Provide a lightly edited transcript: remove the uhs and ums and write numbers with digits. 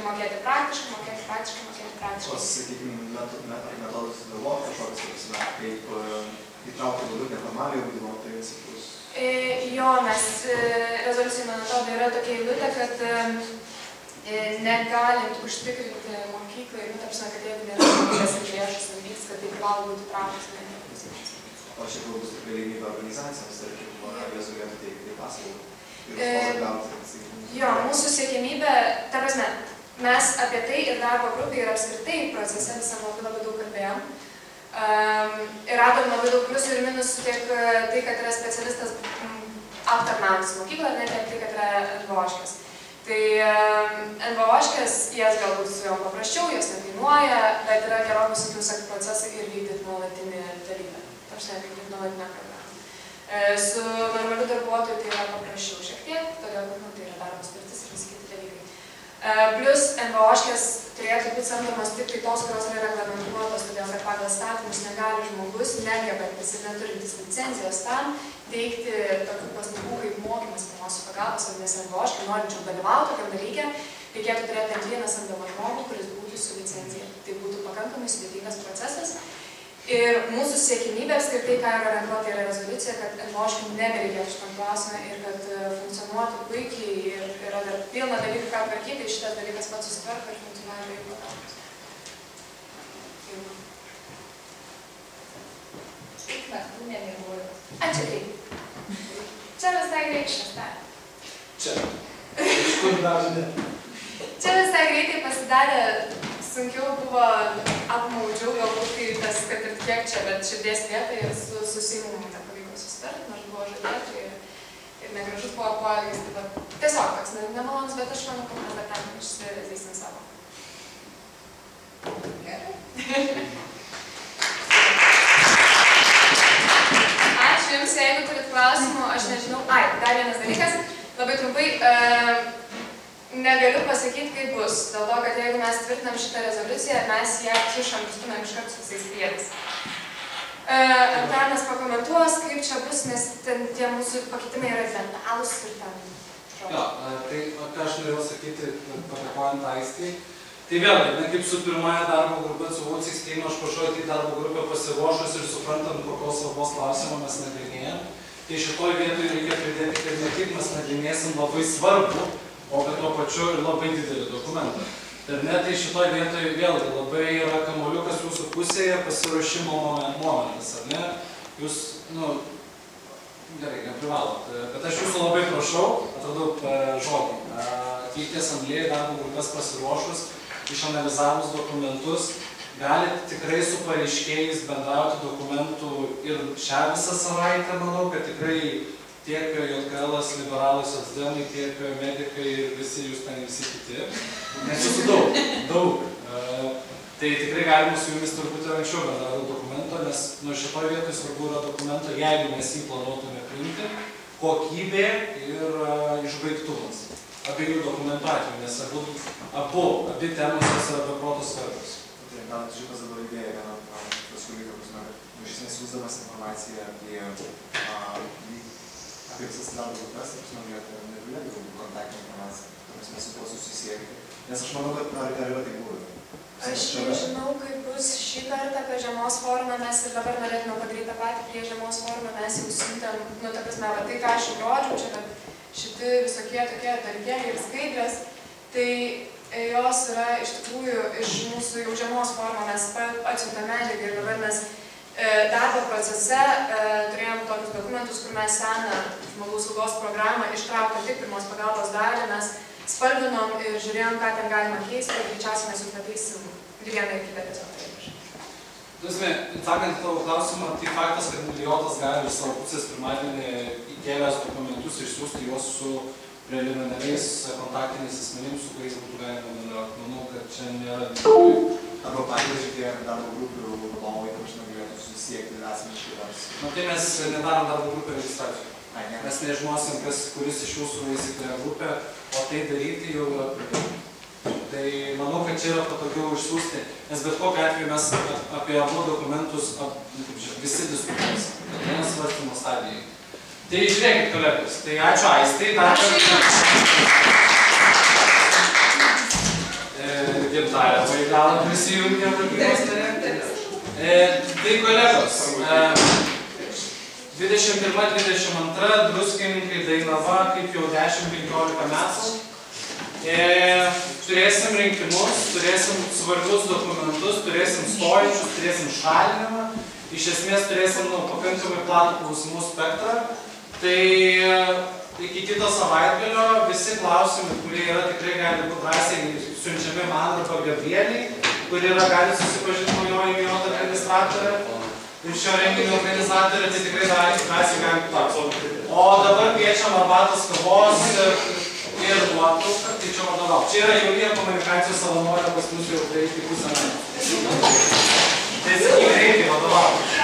mokėti praktiškai, mokėti praktiškai, mokėti praktiškai. O, sakykime, metodus galvoti kažkoks, kaip įtraukti daugiau neformaliojo ugdymo principus? Jo, mes rezoliucijai, man atrodo, yra tokia eilutė, kad negalint užtikrinti mokyklai, kad jeigu nėra galimybės ir lėšos vyks, kad tai privalo būti įtrauktas. O šiaip bus ir galimybė organizacijoms, tarkim, jos galėtų teikti paslaugą ir užpagauti. Jo, mūsų siekiamybė, ta prasme, mes apie tai ir darbo grupė ir apskritai procese visam labai daug kalbėjom. Ir radom labai daug pliusų ir minusų tiek tai, kad yra specialistas aptarnaujantis mokyklą, ne tiek tai, kad yra NVO-škės. Tai NVO-škės, jas galbūt su jom paprasčiau, jos nekainuoja, bet yra gerokai sunkiau procesai ir vykdyti nuolatinį dalyką. Aš nevykdyti nuolatinę programą. Su normaliu darbuotoju tai yra paprasčiau šiek tiek, todėl kad tai yra darbo sutartis ir visi kiti dalykai. Plus NVO-škės turėtų būti samdomos tik tai tos, kurios yra reglamentuotos, todėl kad pagal statymus negali žmogus, negebantis ir neturintis licencijos tam, teikti tokių paslaugų kaip mokymas pirmosios pagalbos, nes NVO-škai norinčių dalyvauti tokiam dalyke, reikėtų turėti ant vieną samdomą žmogų, kuris būtų su licencija. Tai būtų pakankamai sudėtingas procesas. Ir mūsų siekimybė apskritai, ką yra orientuota yra rezoliucija, kad NVO-škai nebereikėtų šitam klausimą ir kad funkcionuotų puikiai ir yra dar pilna dalykų, ką tvarkyti, ir šitas dalykas pats susitvarko ir funkcionuoja be jų pagalbos. Kiek naktų nemiegoju? Ačiū greit. Čia visai greit šeštą. Čia. Iš kur dažnė? Čia visai greitai pasidarė, sunkiau buvo apmaudžiau, galbūt kai tas, kad ir kiek čia, bet širdies vietoj ir su Seimu nepavyko susitarti, nors buvo žadėti ir negražus buvo poelgis. Tiesiog toks nemalonus, bet aš manau, kad mes dar ten išsireisim savo. Gerai. Ačiū Jums, jeigu turit klausimų, aš nežinau. Dar vienas dalykas, labai trumpai. Negaliu pasakyti, kaip bus, dėl to, kad jeigu mes tvirtinam šitą rezoliuciją, mes ją kišam ir stumėm iškart su visais priedais. Antanas pakomentuos, kaip čia bus, nes tie mūsų pakeitimai yra detalūs ir ten. Jo, tai ką aš norėjau sakyti, padėkojant Aistei. Tai vėlgi, kaip su pirmąja darbo grupė, su Vold16 aš prašau į darbo grupę pasiruošus ir suprantant, kokios svarbos klausimą mes nagrinėjam. Tai šitoj vietoj reikia pridėti, kad ne tik mes nagrinėsim labai svarbu, o bet tuo pačiu ir labai didelį dokumentą. Ir net tai šitoj vietoj vėlgi labai yra kamuoliukas jūsų pusėje pasiruošimo momentas, ar ne? Jūs, gerai, neprivalot, bet aš jūsų labai prašau, atradau žodį, atvykti asamblėjai darbo grupės pasiruošus, išanalizavus dokumentus, galite tikrai su pareiškėjais bendrauti dokumentų ir šią visą savaitę, manau, kad tikrai tiek JKL-as, liberalai, socdemai, tiek medikai ir visi jūs ten visi kiti. Nes jūsų daug. Tai tikrai galima su jumis turbūt ir anksčiau bendrauti dokumento, nes šitoj vietoj svarbu yra dokumento, jeigu mes jį planuotume priimti, kokybė ir išbaigtumas. Abiejų dokumentų atveju, nes abi temos yra be proto svarbios. Gal šitas dabar idėja viena pasiūlyta, kad iš esmės siųsdamas informaciją apie visas darbo grupės, negalėtų galbūt kontaktinę informaciją, kurios mes su tuo susisiekti. Nes aš manau, kad ar yra tai buvę. Aš nežinau, kaip bus šį kartą apie žiemos forumą, mes ir dabar norėtume padaryti tą patį prie žiemos forumą, mes jau siuntėm, ta prasme, tai ką aš jau rodžiau, čia, kad šiti visokie tokie dalykėliai ir skaidrės, tai jos yra iš tikrųjų iš mūsų jau žiemos forumo, mes atsiuntėm medžiagą ir dabar mes darbo procese turėjom tokius dokumentus, kur mes seną žmogaus saugos programą ištrauktą tik pirmos pagalbos dalį, mes spalvinom ir žiūrėjom, ką ten galima keisti, ir greičiausiai mes jau pateisim ir vieną ir kitą tiesiog tai. Dusme, atsakant į tavo klausimą, tai faktas, kad Milijotas gali iš savo pusės pirmadienį įkėlęs dokumentus išsiųsti juos su preliminariais kontaktiniais asmenims, su kuriais būtų galima bendrauti. Manau, kad čia nėra arba patys šitie darbo grupių vadovai, kad galėtų susisiekti asmeniškai dar. Tai mes nedarom darbo grupę registracijų. Mes nežinosim, kuris iš jūsų įsikūrė grupę, o tai daryti jau yra pridėti. Tai manau, kad čia yra patogiau išsiųsti, nes bet kokiu atveju mes apie abu dokumentus visi diskutuosim, vienas svarstymo stadijai. Tai žiūrėkit, kolegos, tai ačiū Aistai, dar kartą. galo prisijungė valdybos narė. Tai kolegos, 21-22 druskininkai Dainava, kaip jau 10-15 metų. Turėsim rinkimus, turėsim svarbius dokumentus, turėsim stojančius, turėsim šalinimą. Iš esmės turėsim pakankamai platų klausimų spektrą. Tai iki kito savaitgalio visi klausimai, kurie yra, tikrai gali būti drąsiai siunčiami man arba Gabrieliai, kuri yra gali susipažinti naujoji Mijot administratorė ir šio renginio organizatorė, tai tikrai drąsiai gali klausimą. O dabar kviečiam arbatos, kavos ir nuotrauką, tai čia vadovau. Čia yra jaunėje komunikacijos savanorė, pas mus jau greitai pusę metų. Tai sakyk greitai vadovau.